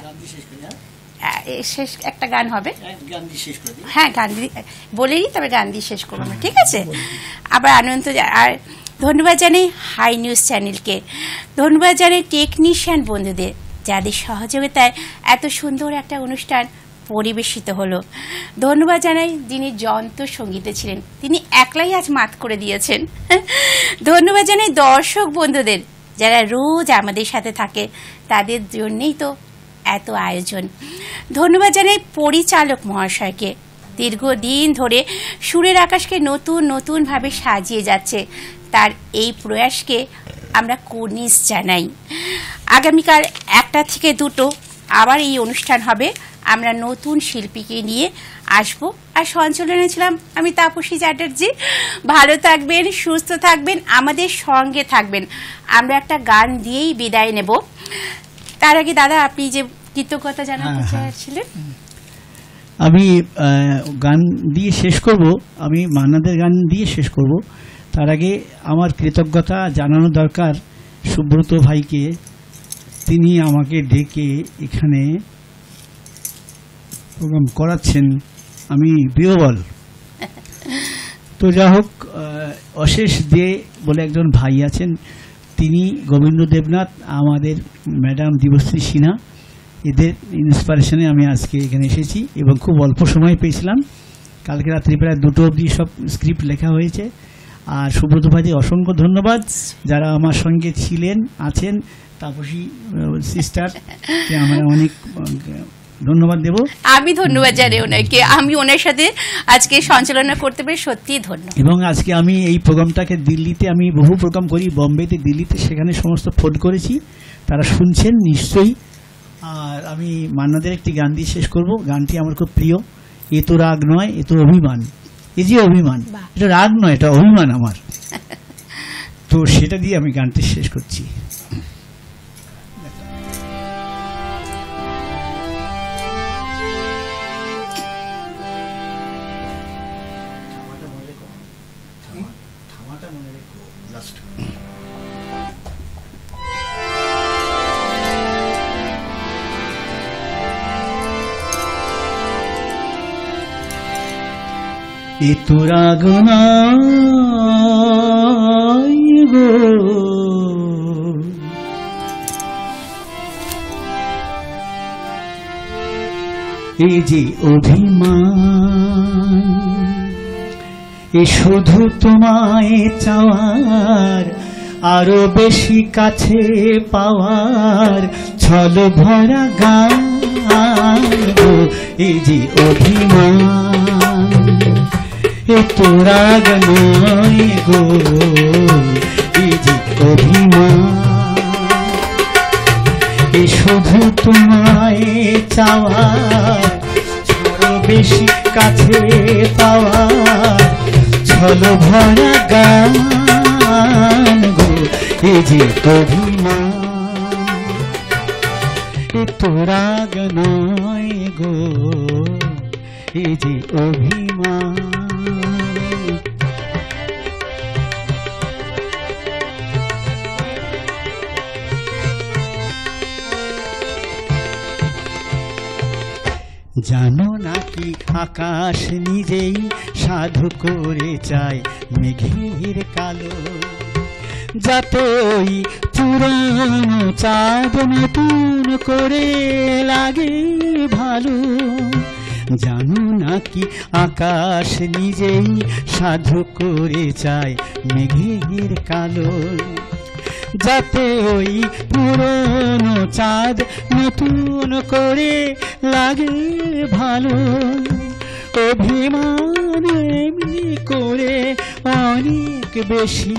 শেষ একটা গান হবে, হ্যাঁ গান দিয়ে বলেই তবে গান দিয়ে শেষ করবো না, ঠিক আছে? আবার আনন্দ। আর ধন্যবাদ জানাই হাই নিউজ চ্যানেলকে, ধন্যবাদ জানাই টেকনিশিয়ান বন্ধুদের, যাদের সহযোগিতায় এত সুন্দর একটা অনুষ্ঠান পরিবেশিত হলো। ধন্যবাদ জানাই যিনি যন্ত্র সঙ্গীতে ছিলেন, তিনি একলাই আজ মাত করে দিয়েছেন। ধন্যবাদ জানাই দর্শক বন্ধুদের, যারা রোজ আমাদের সাথে থাকে, তাদের জন্যই তো এত আয়োজন। ধন্যবাদ জানাই পরিচালক মহাশয়কে, দীর্ঘদিন ধরে সুরের আকাশকে নতুন নতুনভাবে সাজিয়ে যাচ্ছে, তার এই প্রয়াসকে আমরা কুর্নিশ জানাই। আগামীকাল 1টা থেকে 2টো আবার এই অনুষ্ঠান হবে, আমরা নতুন শিল্পীকে নিয়ে আসবো। আর সঞ্চালনে ছিলাম আমি তাপসী চ্যাটার্জি। ভালো থাকবেন, সুস্থ থাকবেন, আমাদের সঙ্গে থাকবেন। আমরা একটা গান দিয়েই বিদায় নেব। তার আগে দাদা আপনি যে কৃতজ্ঞতা জানাতে চাইছিলেন। আমি গান দিয়ে শেষ করব, আমি মান্নাদের গান দিয়ে শেষ করব। তার আগে আমার কৃতজ্ঞতা জানানো দরকার সুব্রত ভাইকে, তিনি আমাকে ডেকে এখানে প্রোগ্রাম করাচ্ছেন, আমি বিহ্বল। তো যা হোক, অশেষ দে বলে একজন ভাই আছেন, তিনি গোবিন্দ দেবনাথ, আমাদের ম্যাডাম দিবশ্রী সিনহা, এদের ইন্সপিরেশনে আমি আজকে এখানে এসেছি এবং খুব অল্প সময় পেয়েছিলাম। কালকে রাত্রি প্রায় 2টো অবধি সব স্ক্রিপ্ট লেখা হয়েছে। আর সুব্রত ভাইকে অসংখ্য ধন্যবাদ, যারা আমার সঙ্গে ছিলেন আছেন। তাপসী সিস্টারকে আমরা অনেক ধন্যবাদ দেব। আমি ধন্যবাদ জানাই ওনাকে, আমি ওনার সাথে আজকে সঞ্চালনা করতে পেরে সত্যিই ধন্য। এবং আজকে আমি এই প্রোগ্রামটাকে দিল্লিতে, আমি বহু প্রোগ্রাম করি বম্বেতে, দিল্লিতে, সেখানে সমস্ত ফোন করেছি, তারা শুনছেন নিশ্চয়ই। আর আমি মান্নাদের একটি গান দিয়ে শেষ করব। গানটি আমার খুব প্রিয়, এ তো রাগ নয় এ তো অভিমান। এই যে অভিমান, এটা রাগ নয়, এটা অভিমান আমার। তো সেটা দিয়ে আমি গানটি শেষ করছি। এ তো রাগ নয় গো, এ যে অভিমান, এ শুধু তোমায় চাওয়ার, আরো বেশি কাছে পাওয়ার ছল ভরা গান। গো এই যে অভিমান, এ তো রাগ নয় গো এই যে অভিমান। এ শুধু তোমায় চাওয়ার, ছড়ো বেশি কাছে পাওয়ার, ছলো ভরা গান গো এই যে অভিমান। এ তো রাগ নয় গো এই যে অভিমান। জানো নাকি আকাশ নিজেই সাধু করে চায় মেঘের কালো, যাতে ওই পুরনো চাঁদ নতুন করে লাগে ভালো। জানো নাকি আকাশ নিজেই সাধু করে চায় মেঘের কালো, যাতে ওই পুরনো চাঁদ নতুন করে লাগে ভালো। অভিমান এমনি করে অনেক বেশি,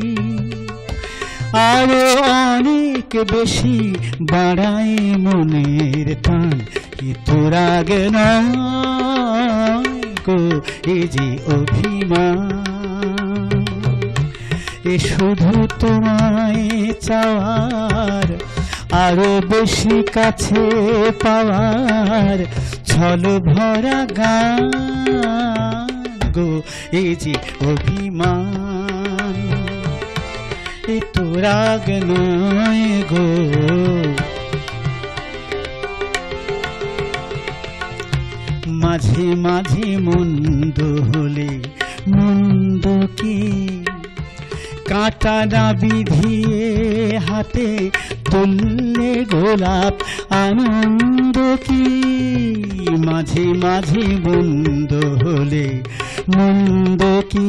আরো অনেক বেশি বাড়ায় মনের টান। এ তো রাগ নয় গো এ যে অভিমান। এ শুধু তোমায় চাওয়ার, আরো বেশি কাছে পাওয়ার, ছলো ভরা গান গো এ যে অভিমান। এ তো রাগ নয় গো। মাঝে মাঝে মন্দ হলে মন্দ কি কাঁটা না বিধিয়ে হাতে তুললে গোলাপ আনন্দ কি। মাঝে মাঝে মন্দ হলে মন্দ কি,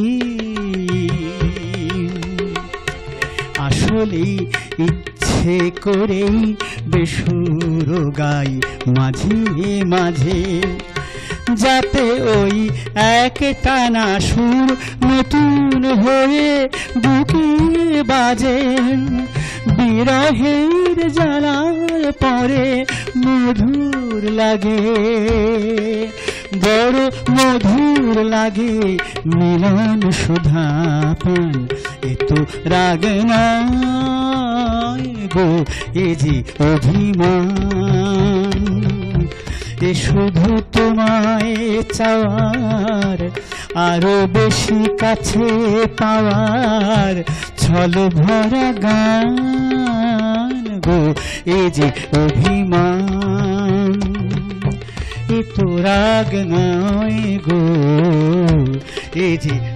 আসলে ইচ্ছে করেই বেসুর গাই মাঝে মাঝে, যাতে ওই এক টানা সুর নতুন হয়ে বুকে বাজে। বিরহের জ্বালার পরে মধুর লাগে, বড় মধুর লাগে মিলন সুধা পান। এ তো রাগ নয় গো এ যে অভিমান। এ শুধু তোমায় চাওয়ার, আরো বেশি কাছে পাওয়ার, ছলো ভরা গান গো এ যে অভিমান। এ তো রাগ নয় গো এ যে